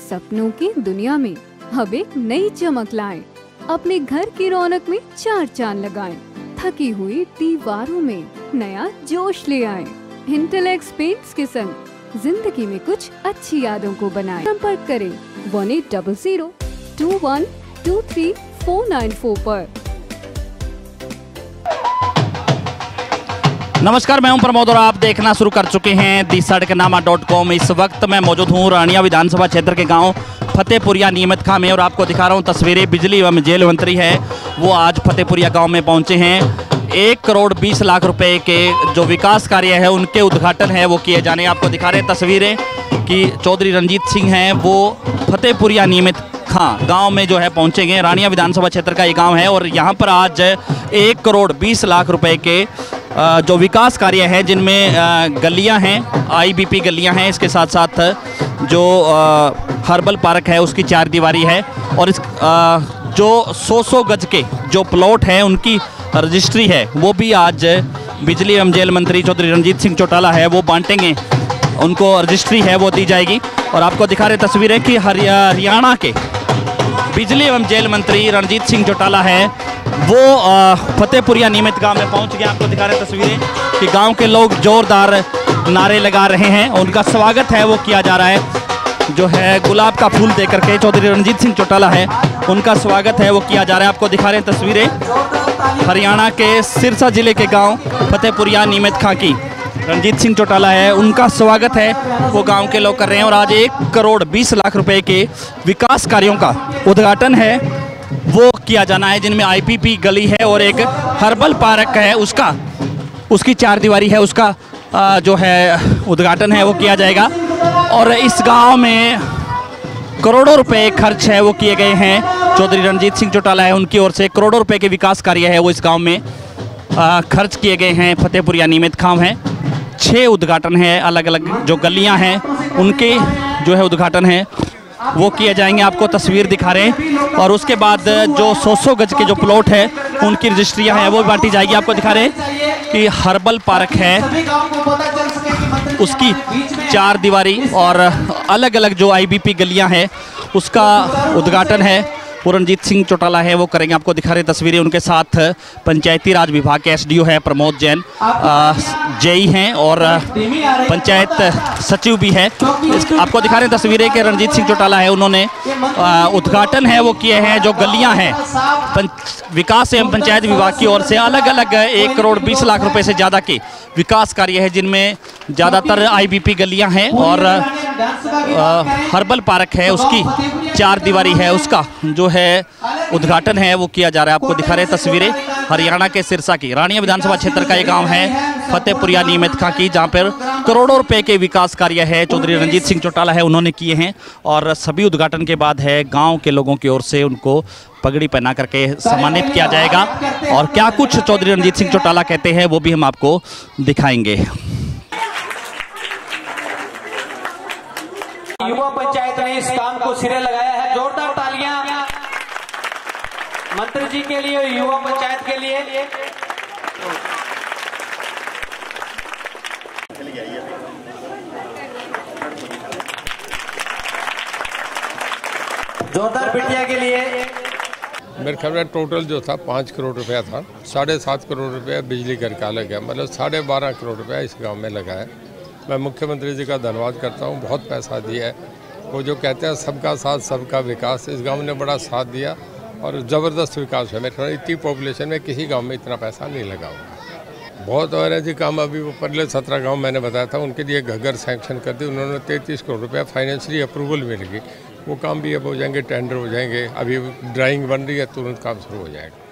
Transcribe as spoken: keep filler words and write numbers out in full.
सपनों की दुनिया में अब एक नई चमक लाएं। अपने घर की रौनक में चार चांद लगाएं। थकी हुई दीवारों में नया जोश ले आएं। इंटेलेक्स पेंट्स के संग जिंदगी में कुछ अच्छी यादों को बनाएं। संपर्क करें one eight double zero two one two three four nine four पर। नमस्कार, मैं हूं प्रमोद और आप देखना शुरू कर चुके हैं दी सड़कनामा डॉट कॉम। इस वक्त मैं मौजूद हूं रानिया विधानसभा क्षेत्र के गांव फतेहपुरिया नियमित खां में और आपको दिखा रहा हूं तस्वीरें। बिजली एवं जेल मंत्री है वो आज फतेहपुरिया गांव में पहुंचे हैं। एक करोड़ बीस लाख रुपए के जो विकास कार्य है उनके उद्घाटन है वो किए जाने। आपको दिखा रहे हैं तस्वीरें कि चौधरी रंजीत सिंह हैं वो फतेहपुरिया नियमित खां गांव में जो है पहुंचेंगे। रानिया विधानसभा क्षेत्र का ये गांव है और यहाँ पर आज एक करोड़ बीस लाख रुपए के जो विकास कार्य है जिनमें गलियां हैं, आईबीपी गलियां हैं, इसके साथ साथ जो हर्बल पार्क है उसकी चार दीवारी है और इस जो सौ सौ गज के जो प्लॉट हैं उनकी रजिस्ट्री है वो भी आज बिजली एवं जेल मंत्री चौधरी रंजीत सिंह चौटाला है वो बांटेंगे। उनको रजिस्ट्री है वो दी जाएगी। और आपको दिखा रहे तस्वीरें कि हरियाणा के बिजली एवं जेल मंत्री रणजीत सिंह चौटाला है वो फतेहपुरिया नियमित गांव में पहुंच गए। आपको दिखा रहे तस्वीरें कि गांव के लोग जोरदार नारे लगा रहे हैं। उनका स्वागत है वो किया जा रहा है। जो है गुलाब का फूल देकर के चौधरी रंजीत सिंह चौटाला है उनका स्वागत है वो किया जा रहा है। आपको दिखा रहे हैं तस्वीरें हरियाणा के सिरसा जिले के गाँव फतेहपुरिया नियमित खां की रंजीत सिंह चौटाला है उनका स्वागत है वो गांव के लोग कर रहे हैं। और आज एक करोड़ बीस लाख रुपए के विकास कार्यों का उद्घाटन है वो किया जाना है जिनमें आईपीपी गली है और एक हर्बल पार्क है उसका उसकी चार दीवारी है उसका जो है उद्घाटन है वो किया जाएगा। और इस गांव में करोड़ों रुपए खर्च है वो किए गए हैं। चौधरी रंजीत सिंह चौटाला है उनकी ओर से करोड़ों रुपए के विकास कार्य है वो इस गाँव में खर्च किए गए हैं। फतेहपुरिया नियमित खां है, छः उद्घाटन है, अलग अलग जो गलियां हैं उनके जो है उद्घाटन है वो किए जाएंगे। आपको तस्वीर दिखा रहे हैं और उसके बाद जो सौ सौ गज के जो प्लॉट है उनकी रजिस्ट्रियां हैं वो बांटी जाएगी। आपको दिखा रहे हैं कि हर्बल पार्क है उसकी चार दीवारी और अलग अलग जो आईबीपी गलियां हैं उसका उद्घाटन है वो रणजीत सिंह चौटाला है वो करेंगे। आपको दिखा रहे तस्वीरें। उनके साथ पंचायती राज विभाग के एसडीओ है प्रमोद जैन, जेई हैं और पंचायत सचिव भी है। आपको दिखा रहे तस्वीरें कि रणजीत सिंह चौटाला है उन्होंने उद्घाटन है वो किए हैं। जो गलियां हैं विकास एवं पंचायत विभाग की ओर से अलग अलग एक करोड़ बीस लाख रुपए से ज़्यादा के विकास कार्य है जिनमें ज़्यादातर आईबीपी गलियां हैं और हर्बल पार्क है उसकी चार दीवारी है उसका जो है उद्घाटन है वो किया जा रहा है। आपको दिखा रहे तस्वीरें हरियाणा के सिरसा की रानिया विधानसभा क्षेत्र का ये गांव है फतेहपुरिया नियमित खां की जहां पर करोड़ों रुपए के विकास कार्य है चौधरी रंजीत सिंह चौटाला है उन्होंने किए हैं। और सभी उद्घाटन के बाद है गांव के लोगों की ओर से उनको पगड़ी पहना करके सम्मानित किया जाएगा। और क्या कुछ चौधरी रंजीत सिंह चौटाला कहते हैं वो भी हम आपको दिखाएंगे। युवा पंचायत ने इस काम को सिरे लगाया है। जोरदार तालियां मंत्री जी के लिए, युवा पंचायत के लिए। जोरदार बिटिया के लिए। मेरे ख्याल में टोटल जो था पाँच करोड़ रुपया था, साढ़े सात करोड़ रुपया बिजली घर का लगा, मतलब साढ़े बारह करोड़ रुपया इस गांव में लगा है। मैं मुख्यमंत्री जी का धन्यवाद करता हूं, बहुत पैसा दिया है। वो जो कहते हैं सबका साथ सबका विकास, इस गांव ने बड़ा साथ दिया और ज़बरदस्त विकास है। मेरे ख्याल इतनी पॉपुलेशन में किसी गांव में इतना पैसा नहीं लगा हुआ। बहुत और ऐसे काम अभी वो पहले सत्रह गांव मैंने बताया था उनके लिए घर सैंक्शन कर दी उन्होंने। तैंतीस करोड़ रुपया फाइनेंशियली अप्रूवल मिल गई, वो काम भी अब हो जाएंगे, टेंडर हो जाएंगे। अभी ड्राइंग बन रही है, तुरंत काम शुरू हो जाएगा।